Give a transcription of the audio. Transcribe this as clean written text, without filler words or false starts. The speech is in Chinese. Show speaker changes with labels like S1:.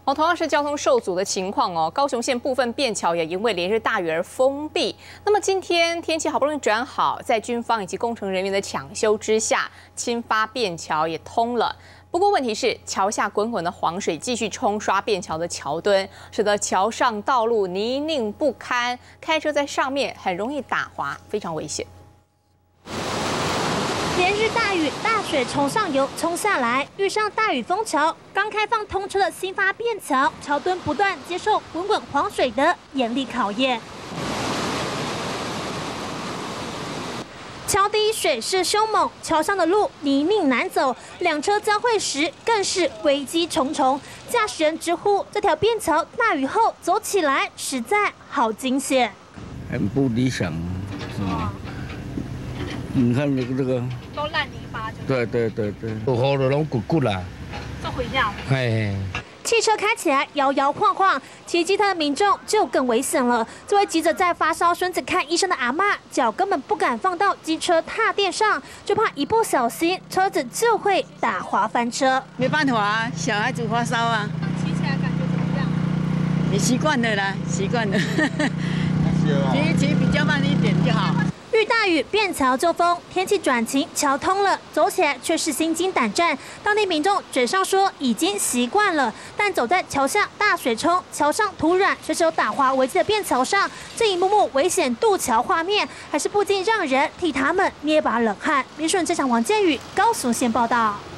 S1: 同样是交通受阻的情况哦，高雄县部分便桥也因为连日大雨而封闭。那么今天天气好不容易转好，在军方以及工程人员的抢修之下，青发便桥也通了。不过问题是，桥下滚滚的黄水继续冲刷便桥的桥墩，使得桥上道路泥泞不堪，开车在上面很容易打滑，非常危险。
S2: 连日大雨，大水从上游冲下来，遇上大雨封桥，刚开放通车的新发便桥，桥墩不断接受滚滚黄水的严厉考验。桥底水势凶猛，桥上的路泥泞难走，两车交汇时更是危机重重。驾驶人直呼这条便桥大雨后走起来实在好惊险，
S3: 很不理想，是吗？ 你看这个
S2: 都烂泥巴就
S3: 对，有雨就拢骨啦，
S2: 就毁掉。
S3: 哎，
S2: 汽车开起来摇摇晃晃，骑机车的民众就更危险了。这位急着在发烧孙子看医生的阿嬷，脚根本不敢放到机车踏垫上，就怕一不小心车子就会打滑翻车。
S4: 没办法啊，小孩子发烧啊。
S2: 骑起来感觉怎么样？
S4: 也习惯了啦，习惯了。骑比较慢一点就好。
S2: 遇大雨，便桥就封，天气转晴，桥通了，走起来却是心惊胆战。当地民众嘴上说已经习惯了，但走在桥下大水冲，桥上土软，随时有打滑危机的便桥上，这一幕幕危险渡桥画面，还是不禁让人替他们捏把冷汗。民视这场王建宇高雄县报道。